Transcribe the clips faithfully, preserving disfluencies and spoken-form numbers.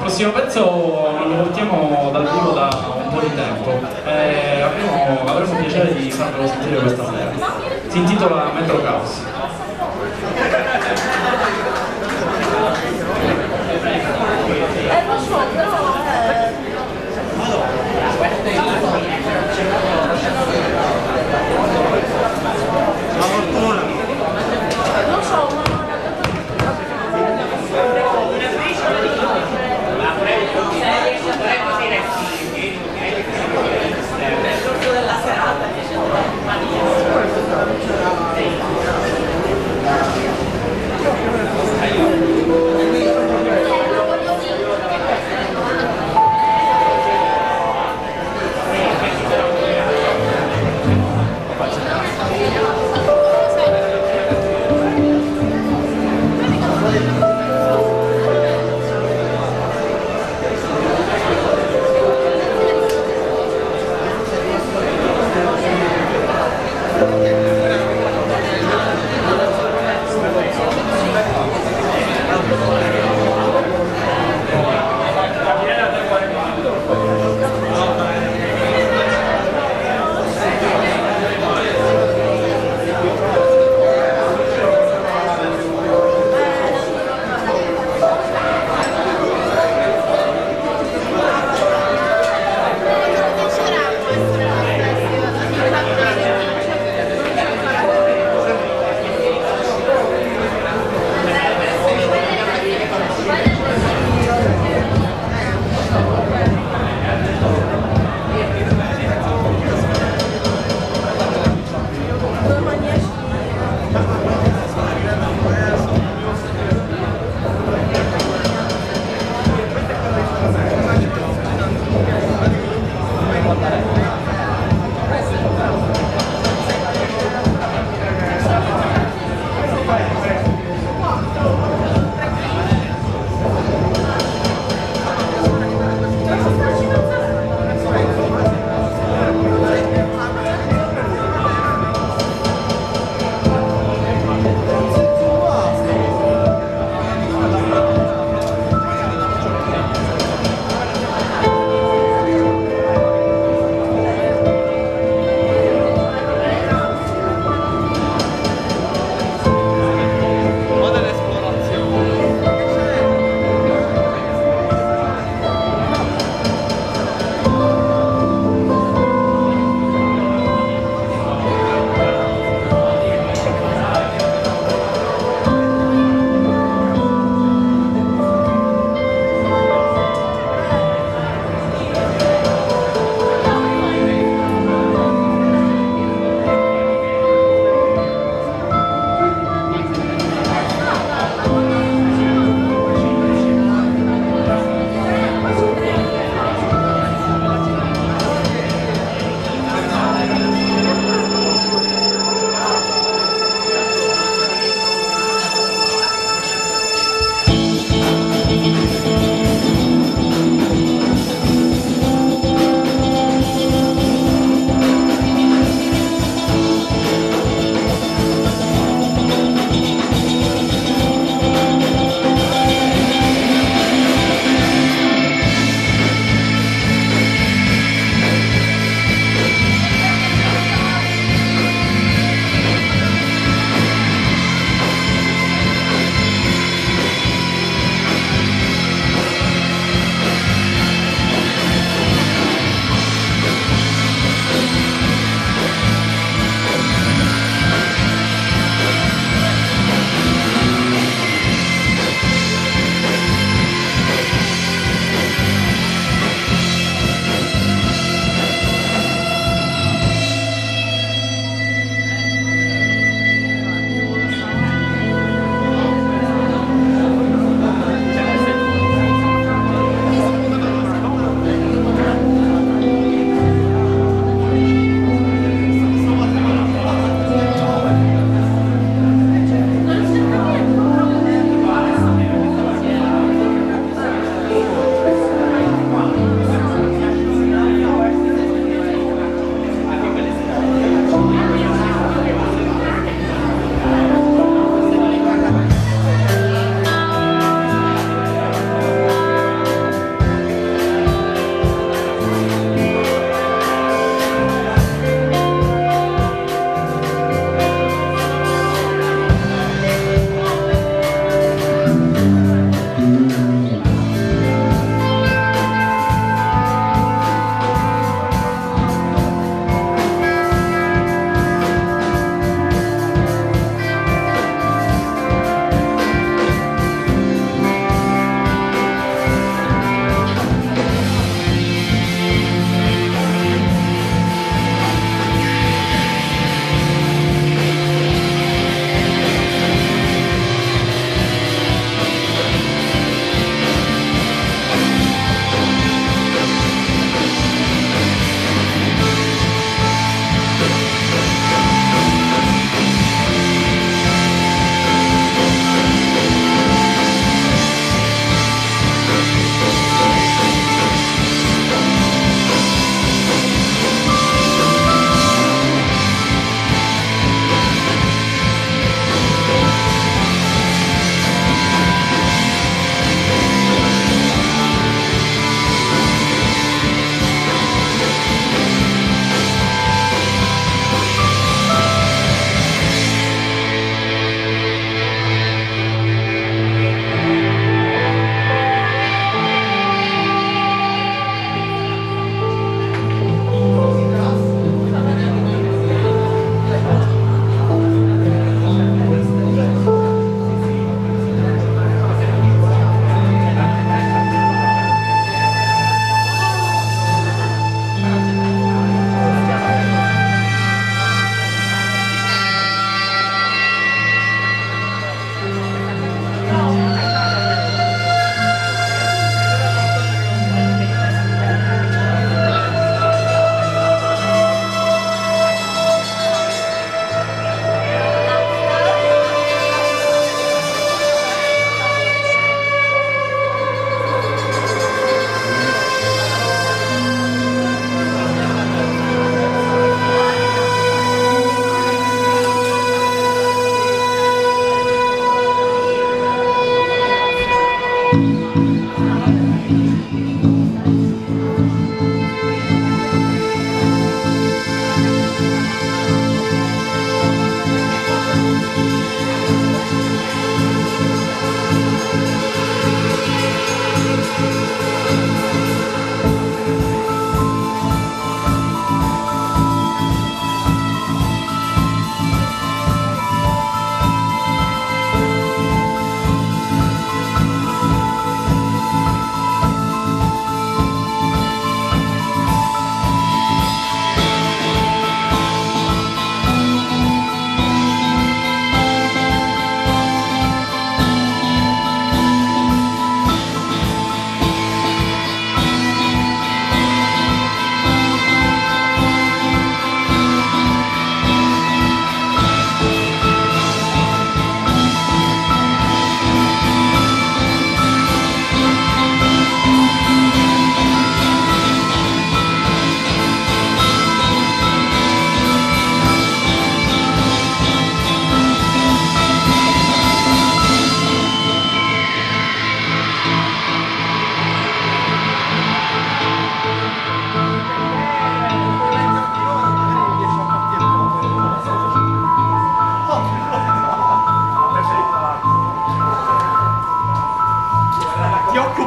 prossimo pezzo lo portiamo dal vivo da un po' di tempo e avremo, avremo piacere di farvelo sentire questa sera. Si intitola Metro Caos. Eh, lo so, però... La fortuna! Non so, ma... della serata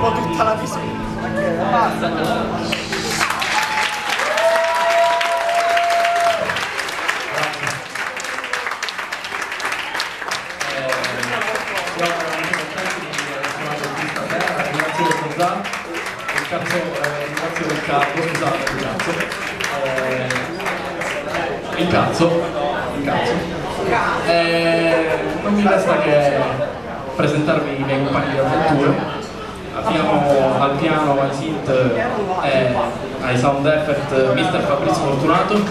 tipo tutta la visione. Ok, basta. Il cazzo, eh, ringrazio del cazzo, scusate, il cazzo. Eh, il cazzo, il cazzo. Eh, non mi resta che presentarvi i miei compagni di avventure. Abbiamo al piano, ai synth e ai sound effect mister Fabrizio Fortunato.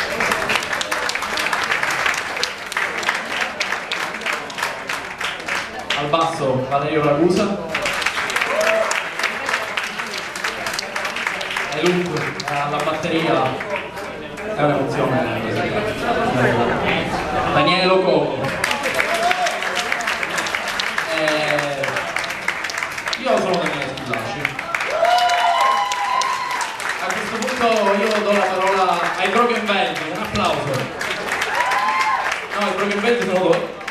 Al basso Valerio Ragusa. E lungo alla batteria è un'emozione. Daniele Loco. Eh, io sono Daniele Schillaci. A questo punto io do la parola ai Broken Band, un applauso. No, i Broken Band sono loro.